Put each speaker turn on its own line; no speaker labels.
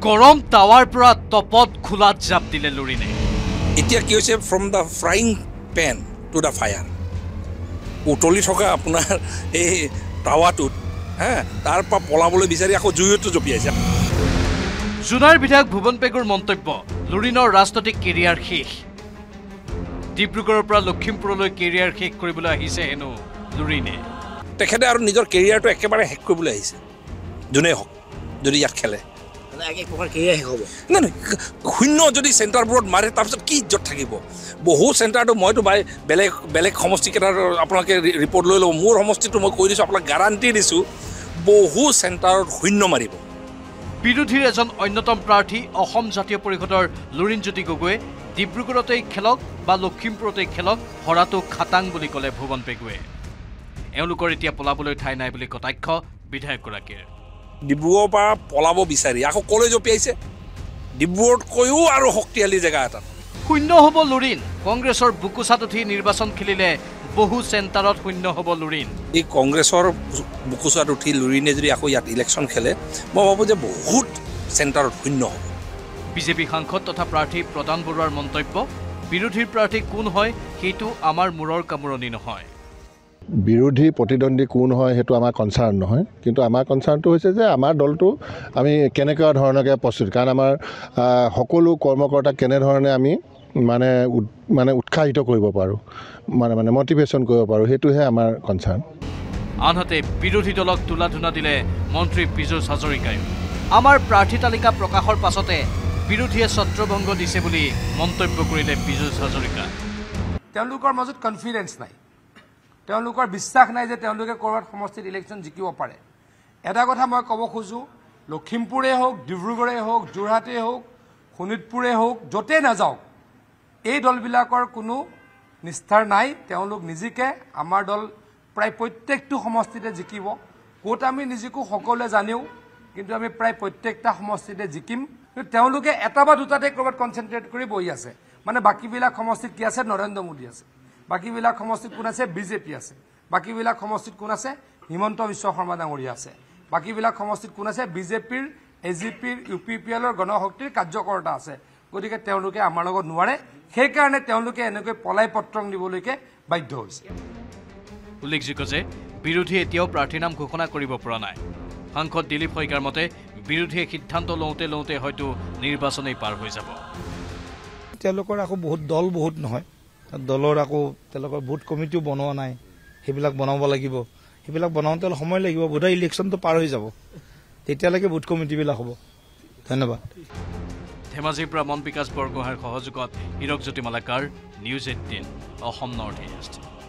গৰম টাৱাৰ পৰা টপত খোলাত জাপ দিলে লুৰিনে
এতিয়া কি হৈছে from the frying pan to the fire উতলি থকা আপোনাৰ এই টাৱাটোত তাৰ পৰা পলাবলৈ বিচাৰি আকৌ জুইতো জপিয়াইছে
জুনাৰ বিধায়ক ভুৱন পেগুৰ মন্তব্য লুৰিনৰ ৰাজনৈতিক কেৰিয়াৰ শেষ ডিব্ৰুগড়ৰ পৰা লখিমপুৰলৈ কেৰিয়াৰ শেষ কৰিবলৈ আহিছে হেনো লুৰিনে
তেখেতে আৰু নিজৰ কেৰিয়াৰটো একেবাৰে শেষ কৰিবলৈ আহিছে যোনে হওক যদি ইয়াত খেলে শূন্য যদি চেণ্টাৰবোৰত মাৰে তাৰপিছত কি ইজ্জত থাকিব বহু চেণ্টাৰটো মইতো বেলেগ বেলেগ সমষ্টিকেইটাৰ আপোনালোকে ৰিপৰ্ট লৈ ল'ব মোৰ সমষ্টিটো মই কৈ দিছোঁ আপোনাক গাৰাণ্টি দিছোঁ বহু চেণ্টাৰত শূন্য মাৰিব
বিৰোধীৰ এজন অন্যতম প্ৰাৰ্থী অসম জাতীয় পৰিষদৰ লুৰিণজ্যোতি গগৈয়ে ডিব্ৰুগড়তেই খেলক বা লখিমপুৰতেই খেলক হৰাটো খাটাং বুলি ক'লে ভুৱন পেগুৱে এওঁলোকৰ এতিয়া পলাবলৈ ঠাই নাই বুলি কটাক্ষ বিধায়কগৰাকীৰ
ডিব্ৰুগড়ৰ পৰা পলাব বিচাৰি আকৌ কলৈ জপিয়াইছে ডিব্ৰুগড়তকৈও আৰু শক্তিশালী জেগা এটা
শূন্য হ'ব লুৰিণ কংগ্ৰেছৰ বুকুচাত উঠি নিৰ্বাচন খেলিলে বহু চেণ্টাৰত শূন্য হ'ব লুৰিণ
এই কংগ্ৰেছৰ বুকুচাত উঠি লুৰিণে যদি আকৌ ইয়াত ইলেকশ্যন খেলে মই ভাবোঁ যে বহুত চেণ্টাৰত শূন্য হ'ব
বিজেপি সাংসদ তথা প্ৰাৰ্থী প্ৰদান বৰুৱাৰ মন্তব্য বিৰোধীৰ প্ৰাৰ্থী কোন হয় সেইটো আমাৰ মূৰৰ কামোৰণি নহয়
বিৰোধী প্ৰতিদ্বন্দ্বী কোন হয় সেইটো আমাৰ কনচাৰ্ণ নহয় কিন্তু আমাৰ কনচাৰ্ণটো হৈছে যে আমাৰ দলটো আমি কেনেকুৱা ধৰণকে প্ৰস্তুত কাৰণ আমাৰ সকলো কৰ্মকৰ্তাক কেনেধৰণে আমি মানে উৎসাহিত কৰিব পাৰোঁ মানে মটিভেশ্যন কৰিব পাৰোঁ সেইটোহে আমাৰ কনচাৰ্ণ
আনহাতে বিৰোধী দলক তোলা ধুনা দিলে মন্ত্ৰী পীযুষ হাজৰিকায়ো আমাৰ প্ৰাৰ্থী তালিকা প্ৰকাশৰ পাছতে বিৰোধীয়ে ছত্ৰভংগ দিছে বুলি মন্তব্য কৰিলে পীযুষ হাজৰিকা
তেওঁলোকৰ মাজত কনফিডেন্স নাই তেওঁলোকৰ বিশ্বাস নাই যে তেওঁলোকে কৰবাত সমষ্টিত ইলেকশ্যন জিকিব পাৰে এটা কথা মই ক'ব খোজো লখিমপুৰে হওক ডিব্ৰুগড়ে হওক যোৰহাটে হওক শোণিতপুৰে হওক য'তে নাযাওক এই দলবিলাকৰ কোনো নিষ্ঠাৰ নাই তেওঁলোক নিজিকে আমাৰ দল প্ৰায় প্ৰত্যেকটো সমষ্টিতে জিকিব ক'ত আমি নিজিকো সকলোৱে জানেও কিন্তু আমি প্ৰায় প্ৰত্যেকটা সমষ্টিতে জিকিম কিন্তু তেওঁলোকে এটা বা দুটাতে কৰবাত কনচেনট্ৰেট কৰি বহি আছে মানে বাকীবিলাক সমষ্টিত কি আছে নৰেন্দ্ৰ মোদী আছে বাকীবিলাক সমষ্টিত কোন আছে বিজেপি আছে বাকীবিলাক সমষ্টিত কোন আছে হিমন্ত বিশ্ব শৰ্মা ডাঙৰীয়া আছে বাকীবিলাক সমষ্টিত কোন আছে বিজেপিৰ এজিপিৰ ইউপিপিএলৰ গণশক্তিৰ কাৰ্যকৰ্তা আছে গতিকে তেওঁলোকে আমাৰ লগত নোৱাৰে সেইকাৰণে তেওঁলোকে এনেকৈ পলাই পত্ৰং দিবলৈকে বাধ্য হৈছে
উল্লেখযোগ্য যে বিৰোধী এতিয়াও প্ৰাৰ্থীৰ নাম ঘোষণা কৰিব পৰা নাই সাংসদ দিলীপ শইকীয়াৰ মতে বিৰোধীয়ে সিদ্ধান্ত লওঁতে হয়তো নিৰ্বাচনেই পাৰ হৈ যাব
তেওঁলোকৰ আকৌ বহুত নহয় দলৰ আকৌ তেওঁলোকৰ ভোট কমিটিও বনোৱা নাই সেইবিলাক বনাব লাগিব সেইবিলাক বনাওঁতে সময় লাগিব বোধহয় ইলেকশ্যনটো পাৰ হৈ যাব তেতিয়ালৈকে ভোট কমিটিবিলাক হ'ব ধন্যবাদ
ধেমাজিৰ পৰা মন বিকাশ বৰগোহাঁইৰ সহযোগত Hirakjyoti Malakar news 18 Assam north east